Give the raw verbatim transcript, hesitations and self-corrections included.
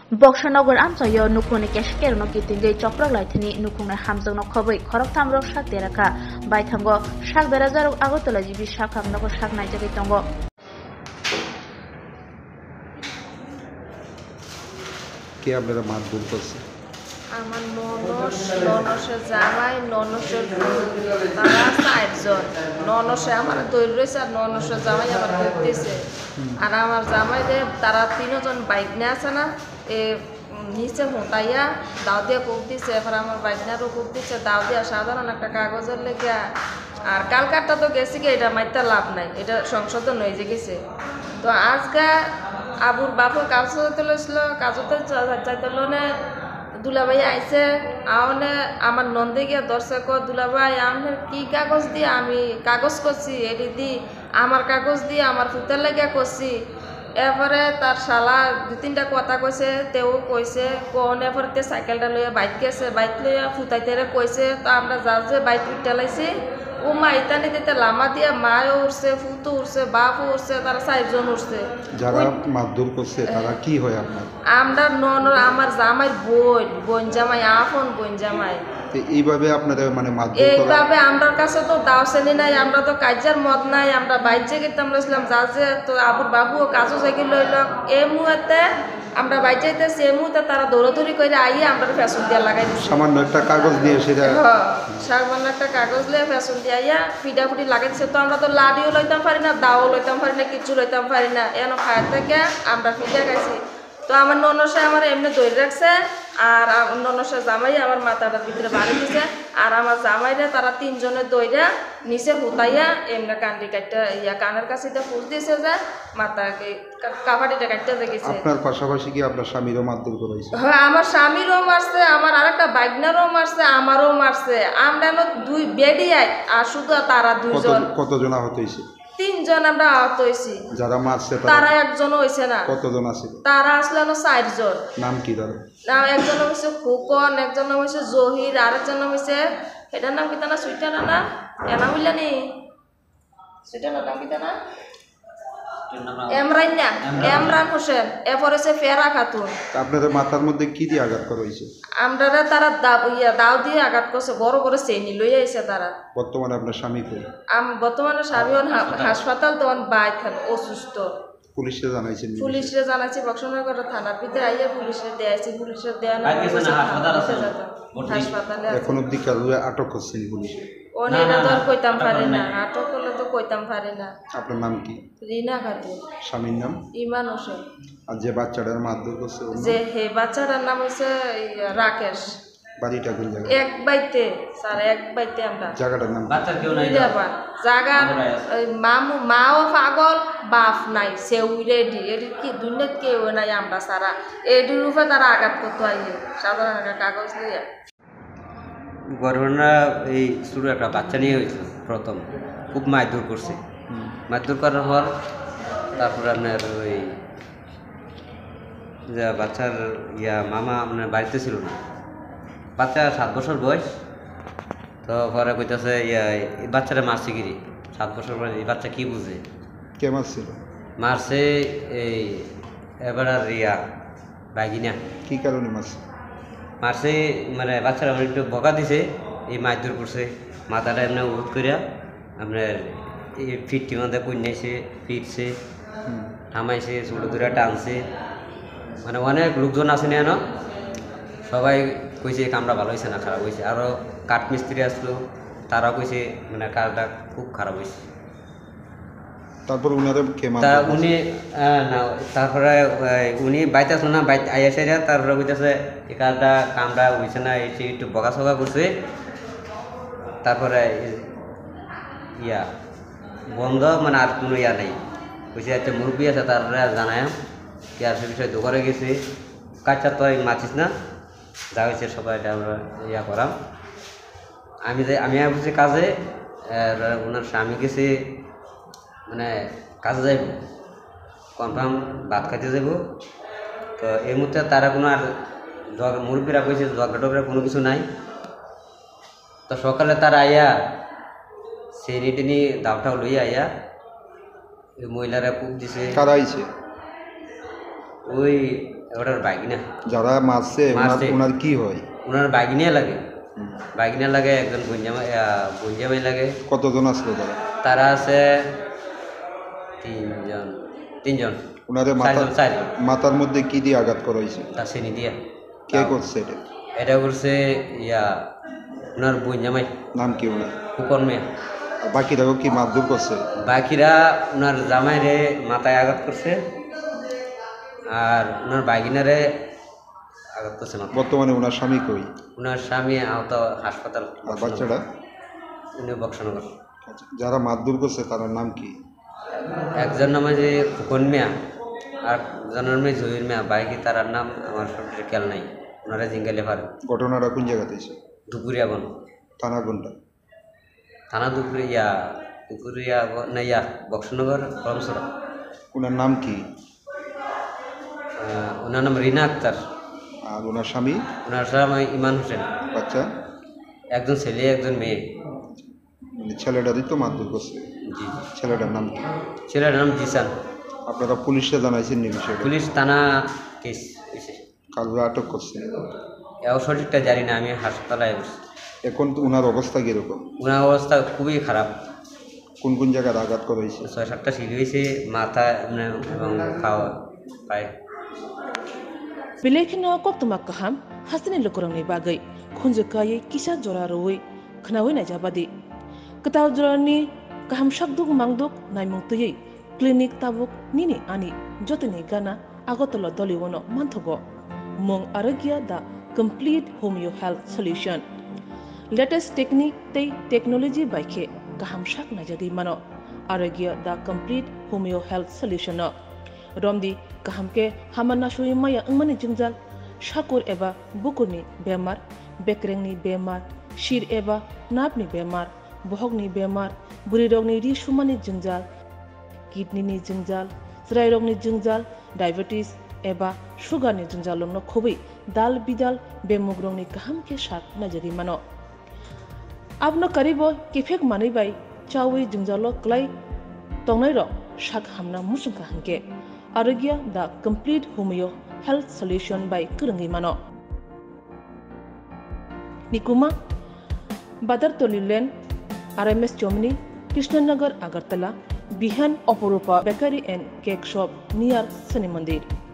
Bokhorok amsayo Nukhungni keshkerno kitingei choprak Laithani Nukhungni Hamjwk no khoboi Khorok Thamrok shak deraka bai thango shak berajarok agotala jibi shak hamnoko shak naijagoi tongo. কে আপনারা মারধর করছে? আমার norms ননসের জামাই ননসের তারা চারজন ননসে আমার দৈর রয়েছে আর ননসের জামাই আমার করতেছে আর আমার জামাই যে তারা তিনজন বাইক নিয়ে আছে না এ নিচে হোঁতাইয়া দাও দিয়ে কোপ দিচ্ছে এবার আমার বাইকনারও কোপ দিচ্ছে দাও দিয়া সাধারণ একটা কাগজের লেগে আর কালকারটা তো গেছি কি এটা মাইতে লাভ নাই এটা সংশোধন হয়ে যে গেছে তো আজকে আবুর বাপু কাজ করতে লইছিল কাজতে চাইতে লোনে দুলাভাই আইসে আওনে আমার নন্দে গিয়ে দর্শক দুলাভাই আমার কি কাগজ দিয়ে আমি কাগজ করছি এটি দি আমার কাগজ দিয়ে আমার ফুতের লাগিয়া করছি এরপরে তার শালা দু তিনটা কথা কইছে তেও কইছে কোন এরপরে তে সাইকেলটা লইয়া বাইক গেছে বাইক লইয়া ফুটাইতে কইছে তো আমরা যা যে বাইক উঠালাইছি ও মা ইতানি দিতে লামা দিয়া মাও উঠছে ফুতো উঠছে বাপও উঠছে তারা চারজন উঠছে যারা মারধর করছে তারা কি হয় আপনার? আমরা নন আমার জামাই বোন বোন জামাই আপন বোন জামাই এইভাবে আপনাদের মানে মারধর এইভাবে আমার কাছে তো দাও শ্রেণী নাই আমরা তো কাজের মত নাই আমরা বাইরে গেতাম লইছিলাম যা যে তো আবুর বাবুও কাজও যাই লইল এই মুহূর্তে আমরা বাইরে যাইতেছি এই মুহূর্তে তারা দৌড়াদৌড়ি করে আইয়ে আমরা ফ্যাশন দিয়ে লাগাই দিচ্ছি সামান্য একটা কাগজ দিয়ে সেটা হ্যাঁ সামান্য একটা কাগজ লিয়ে ফ্যাশন দিয়ে আইয়া ফিটাফুটি লাগাই দিচ্ছে তো আমরা তো লাডিও লইতাম পারি না দাও লইতাম পারি না কিছু লইতাম পারি না এন খায় থেকে আমরা ফিটা খাইছি তো আমার ননসে আমার এমনি দৌড়ে রাখছে আর ননসে জামাই আমার মাথাটার ভিতরে বাড়ি দিছে আর আমার জামাইরে তারা তিনজনের দইরা নিচে হুতাইয়া এমনি কান্দি কাটটা ইয়া কানের কাছে ফুস দিয়েছে যে মাথাকে কাবাডিটা কাটতে দেখেছে। আপনার পাশাপাশি কি আপনার স্বামীরও মারধর করেছে? হ্যাঁ আমার স্বামীরও মারছে আমার আরেকটা বাইকনারও মারছে আমারও মারছে আমরা দুই বেডি আই আর শুধু তারা দুইজন কতজন আহত হয়েছে? তিনজন আমরা আহত হয়েছি যারা মারছে তারা একজনও হয়েছে না কতজন আছে? তারা আসলে চারজন নাম কি তার? নাম একজন হয়েছে খুকন একজন হয়েছে জহির আরেকজন হয়েছে এটার নাম কি তা না সুইটার না এনা বুঝলা নি সুইটার নাম কি তা না এমরান না এমরান হোসেন এরপর হচ্ছে ফেরা খাতুন। আপনাদের মাথার মধ্যে কি দিয়ে আঘাত করা হয়েছে? আমরা তারা ইয়া দাও দিয়ে আঘাত করছে বড় বড় চেনি লই আইছে তারা। বর্তমানে আপনার স্বামী কই? বর্তমানে স্বামী হাসপাতাল তখন বাই অসুস্থ। পুলিশে জানাইছেন? পুলিশে জানাইছি বক্সনগর থানার ভিতরে আইয়া পুলিশে দেয়াইছি পুলিশে দেয়া না হাসপাতালে এখন অবধি কাউকে আটক করছেন পুলিশে? ওনে না তো কইতাম পারে না আটক করলে তো কইতাম পারে না। আপনার নাম কি? রিনা খাতুন। স্বামীর নাম? ইমান হোসেন। আর যে বাচ্চাটার মারধর করছে যে হে বাচ্চাটার নাম হচ্ছে রাকেশ। বাড়িটা কোন জায়গায়? এক বাইতে স্যার এক বাইতে আমরা। জায়গাটার নাম? বাচ্চার কেউ নাই জায়গা মামু মাও পাগল বাপ নাই সেউ রেডি এটি কি দুনিয়াত কেউ নাই আমরা সারা এটির রূপে তারা আঘাত করতে আইয়ে সাধারণ একটা কাগজ নিয়ে। ঘটনা এই শুরু একটা বাচ্চা নিয়ে হয়েছিল প্রথম খুব মারধর করছে মারধর করার পর তারপরে আপনার ওই যে বাচ্চার ইয়া মামা আপনার বাড়িতে ছিল না বাচ্চা সাত বছর বয়স তো পরে কইতেছে ইয়া বাচ্চারা মারছে গিরি সাত বছর বয়স এই বাচ্চা কি বুঝে কে মারছিল? মারছে এই এবার আর ইয়া বাগিনা। কি কারণে মারছে? মারছে মানে বাচ্চারা আমার একটু বকা দিছে এই মারধর করছে মাথাটা এমনি উঠ করিয়া আপনার এই ফিটটি মধ্যে কন্যাইছে ফিটছে থামাইছে ছোটো দূরে টানছে মানে অনেক লোকজন আছে না সবাই কইছে কামটা ভালো হয়েছে না খারাপ হয়েছে আরও কাঠ মিস্ত্রি আসলো তারাও কইছে মানে কাজটা খুব খারাপ হয়েছে। তারপর উনারে তা উনি না তারপরে উনি বাইতে আসলো না বাইতে আইসে তারপরে কইতেছে এই কাজটা কামটা হয়েছে না এসে একটু বকা সকা করছে তারপরে ইয়া বন্ধ মানে আর কোনো ইয়া নেই কইছে একটা মুরব্বী আছে তারপরে জানায় কি আর সে বিষয়ে দোকানে গেছে কাচ্চা তো মাছিস না যা হয়েছে সবাই এটা আমরা ইয়া করাম আমি যাই আমি বলছি কাজে ওনার স্বামী গেছে মানে কাজে যাইব কনফার্ম ভাত খাইতে যাইব তো এই মুহূর্তে তারা কোনো আর মুরব্বীরা কইছে ঝগড়া টগড়া কোনো কিছু নাই তো সকালে তারা আইয়া সেই টেনি দাওটাও লইয়া আইয়া ওই মহিলারা কূপ দিছে। কারা আইছে? ওই ওটার বাগিনা যারা মারছে মারছে। ওনার- ওনার কি হয়? ওনার বাগিনা লাগে বাগিনা লাগে একজন বুঞ্জামাই বুঞ্জামাই লাগে। কতজন আসলো তারা? তারা আছে তিনজন তিনজন ওনাদের মাথা চারজন চারজন মাথার মধ্যে কি দিয়ে আঘাত করা হয়েছে? তার শ্রেণী দিয়া কে করছে এটা? এটা করছে ইয়া ওনার বুঞ্জামাই নাম কি ওনার? ফুকন মিয়া। আর বাকিরাও কি মারধর করছে? বাকিরা ওনার জামাইরে মাথায় আঘাত করছে আর ওনার বাগিনারে আঘাত করছে মাথায়। বর্তমানে ওনার স্বামী কই? ওনার স্বামী আহত হাসপাতাল আর বাচ্চাটা? উনি বক্সনগর। আচ্ছা, যারা মারধর করছে তার নাম কি? একজন নাম যে ফুকন মিয়া আর একজনের নাম জহির মিয়া। বাকি তার নাম আমার সঠিক খেয়াল নাই। ওনারা জিঙ্গালে পারে। ঘটনাটা কোন জায়গাতে হয়েছে? দুপুরিয়া বন থানা কোনটা? থানা দুপুরিয়া দুপুরিয়া বন- না ইয়া বক্সনগর কলমসরা। ওনার নাম কি? আহ, ওনার নাম রিনা আক্তার। আর ওনার স্বামী? ওনার স্বামী ইমান হোসেন। বাচ্চা? একজন ছেলে একজন মেয়ে। মানে ছেলেটারই তো মারধর করছে। জি ছেলেটার নাম কি? ছেলের নাম জিসান। আপনারা পুলিশে জানাইছেন নি বিষয়টা? পুলিশ থানা কেস হয়েছে। কালরা আটক করছে। এও সঠিকটা জানি না, আমি হাসপাতালে বসছি। এখন তো ওনার অবস্থা কিরকম? ওনার অবস্থা খুবই খারাপ। কোন কোন জায়গায় আঘাত করা হয়েছে? ছয় সাতটা সিঁড়ি হয়েছে মাথা মানে এবং খাওয়া পায়ে। Bilekina koktumak kaham hasini lukurangni bagai khunjukai kisa jora roi khnawi na jabadi ketaw jorani kaham shakduk mangduk naimung tuyei clinic tabuk nini ani jotini gana agotolo doliwono manthogo mong arogya da complete homeo health solution latest technique tei technology baikhe kaham shak na jadi mano arogya da complete homeo health solution no romdi kahamke hamana shui maya angmani jingjal shakur eba bukurni bemar bekrengni bemar shir eba napni bemar bohogni bemar burirogni ri shumani jingjal kidney ni jingjal srairogni jingjal diabetes eba sugar ni jingjal no khobi dal bidal bemugrongni kahamke shak najari mano abno karibo kifek mani bai chawi jingjalo klai tongnai ro shak hamna musungka hangke Arogya the complete homeo health solution by Kurangi Mano. Nikuma Badar Tolilen R M S Germany, Krishnanagar Agartala, Bihan Oporupa Bakery and Cake Shop near Sani Mandir.